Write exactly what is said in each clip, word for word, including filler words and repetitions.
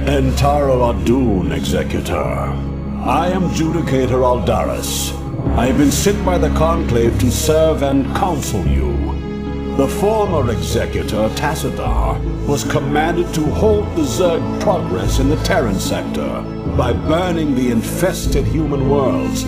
Entaro Adun, Executor. I am Judicator Aldaris. I have been sent by the Conclave to serve and counsel you. The former Executor, Tassadar, was commanded to halt the Zerg progress in the Terran sector by burning the infested human worlds.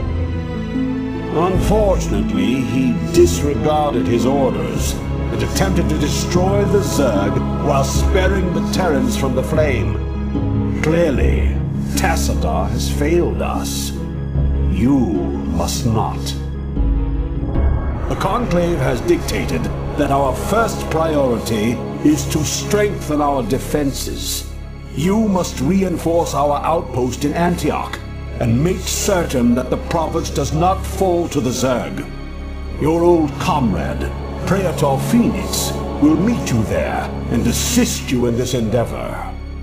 Unfortunately, he disregarded his orders and attempted to destroy the Zerg while sparing the Terrans from the flame. Clearly, Tassadar has failed us. You must not. The Conclave has dictated that our first priority is to strengthen our defenses. You must reinforce our outpost in Antioch and make certain that the province does not fall to the Zerg. Your old comrade, Praetor Phoenix, will meet you there and assist you in this endeavor.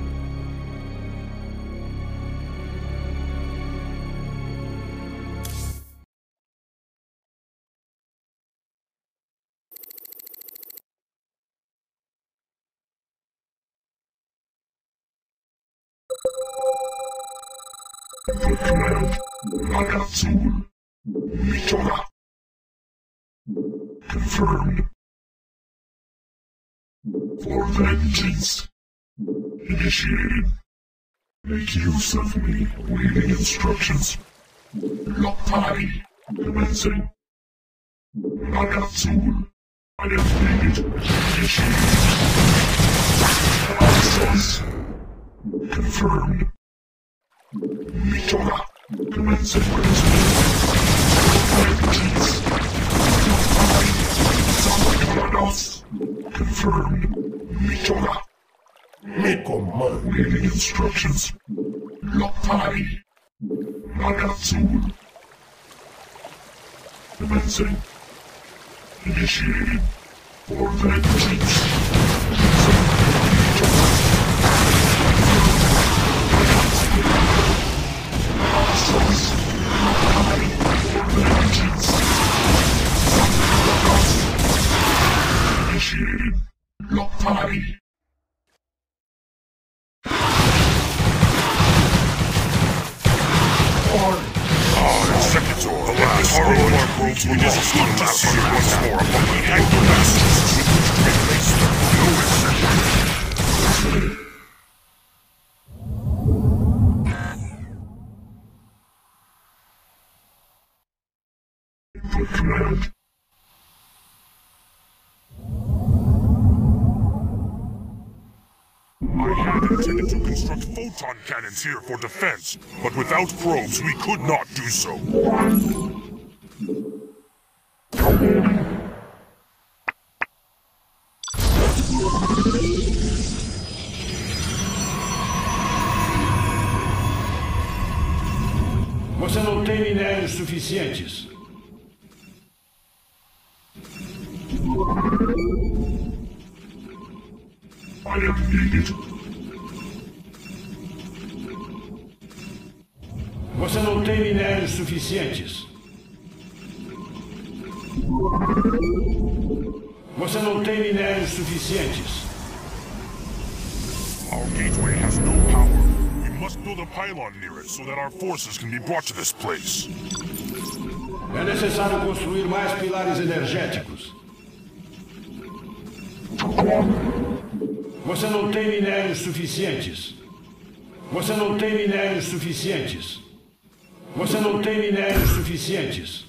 The command, Nakatsul, Mitora. Confirmed. For vengeance. Initiated. Make use of me, awaiting instructions. Loktai, commencing. Nakatsul, I have needed. Initiated. Access. Confirmed. Mitora, commencing vengeance. Salakalados. Confirmed. Mitora. Mekomon. Waiting instructions. Loktai. Nakatsul. Commencing. Initiated. For vengeance. Access. Loktai. For vengeance. Initiated. Loktai. Executor, alas, our Lord probes will not stop to see you once more upon the anger masters with which to replace them. No exception. Input command. I had intended to construct photon cannons here for defense, but without probes we could not do so. Você não tem minérios suficientes. I am needed. Você não tem minérios suficientes. Você não tem minérios suficientes. Our gateway has no power. We must build a pylon near it so that our forces can be brought to this place. É necessário construir mais pilares energéticos. Você não tem minérios suficientes. Você não tem minérios suficientes. Você não tem minérios suficientes.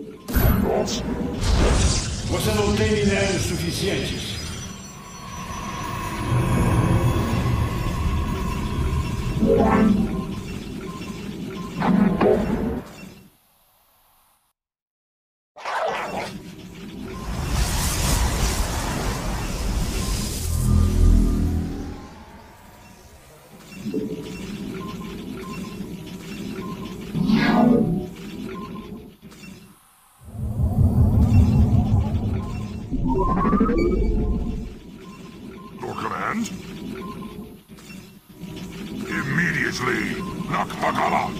Você não tem minérios suficientes. Your command? Immediately, Nakbakala!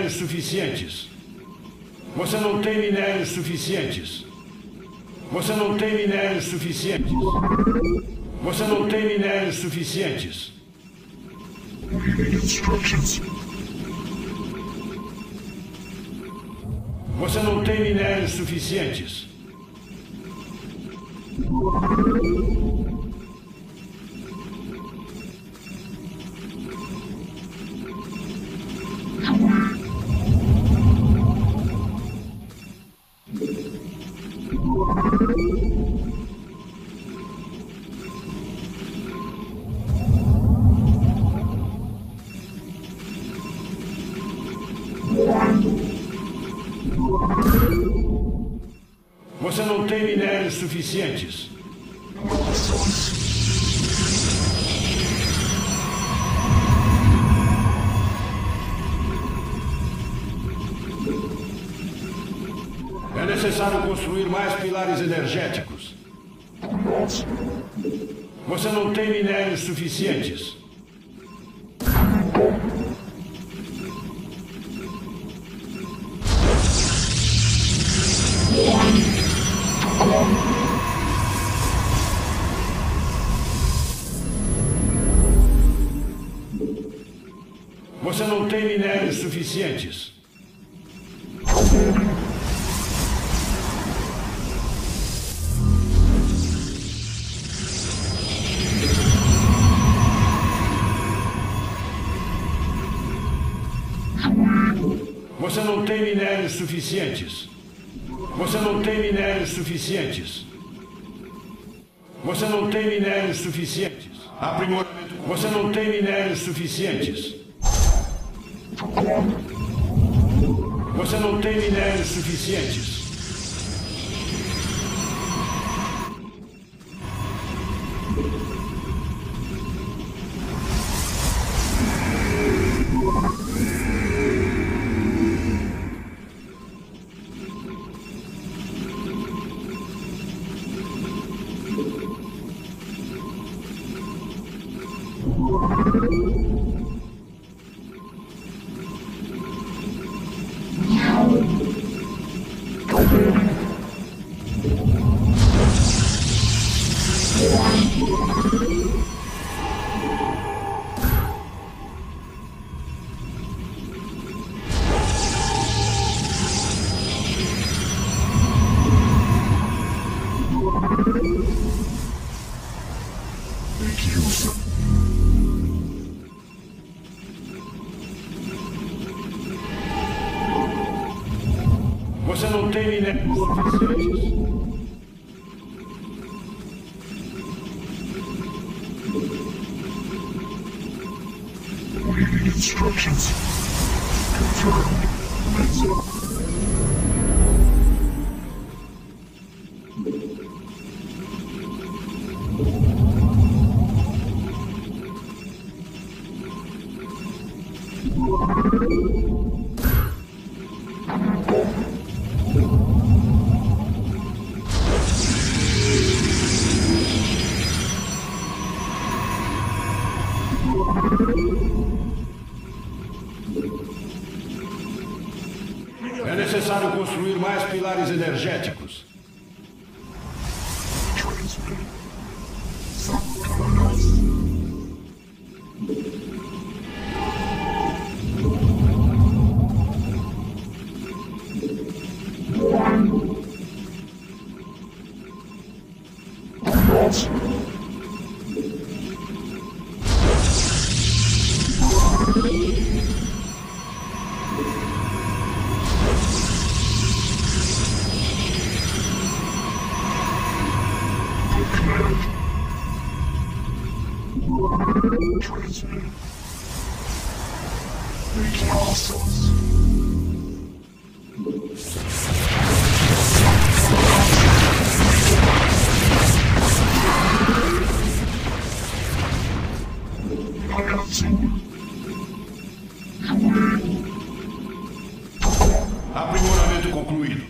minérios suficientes. Você não tem minérios suficientes. Você não tem minérios suficientes. Você não tem minérios suficientes. Reading instructions. Você não tem minérios suficientes. Você não tem minérios suficientes. É necessário construir mais pilares energéticos. Você não tem minérios suficientes. Você não tem minérios suficientes. Você não tem minérios suficientes. Você não tem minérios suficientes. Você não tem minérios suficientes. Aprimoramento. Você não tem minérios suficientes. Você não tem minérios suficientes. Você não tem minérios suficientes. Reading instructions. Confirmed. Menzel. É necessário construir mais pilares energéticos. Transmitting. Someone else. Transmitting. Making ourselves. I got to. Aprimoramento concluído.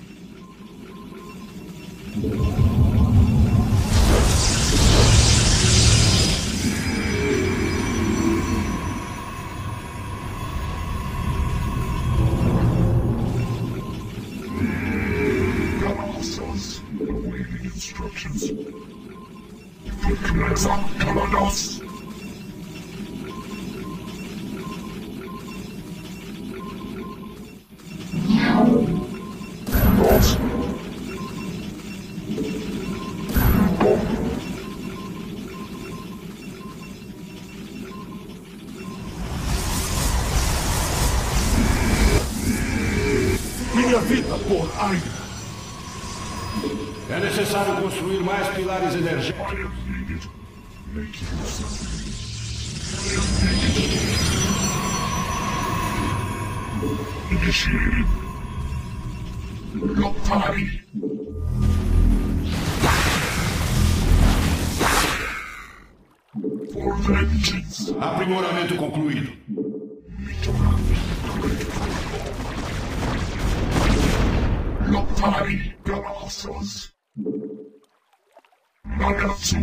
vida por Aida. É necessário construir mais pilares energéticos. I am needed. Make use of me. Initiating. Lottari. For vengeance. Aprimoramento concluído. Lottari Pegasus. Nagatsu.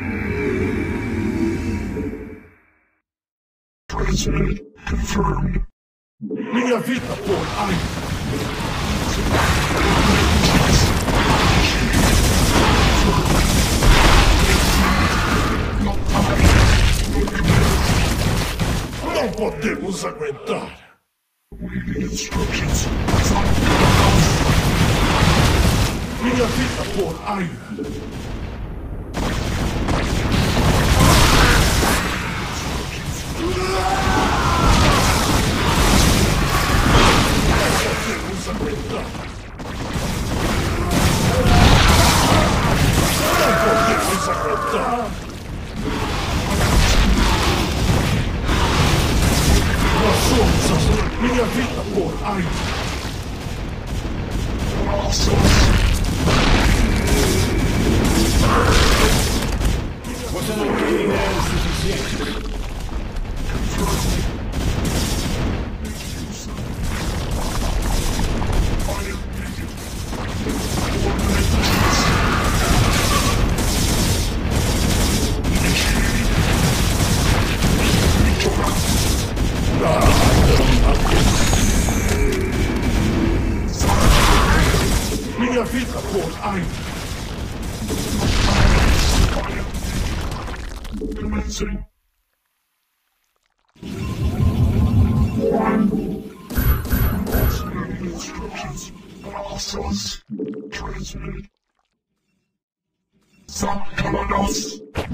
Transmitted. Confirmed. Minha vida por Aida. Não podemos aguentar. Waiting instructions. Minha vida por Aida. Podemos aguentar. Não podemos aguentar. Nós somos a minha vida por Aida. Você não tem minérios suficientes. Minha vida por Aida. Commencing. Transmitting instructions. Process. Transmitted. Some Kalanos.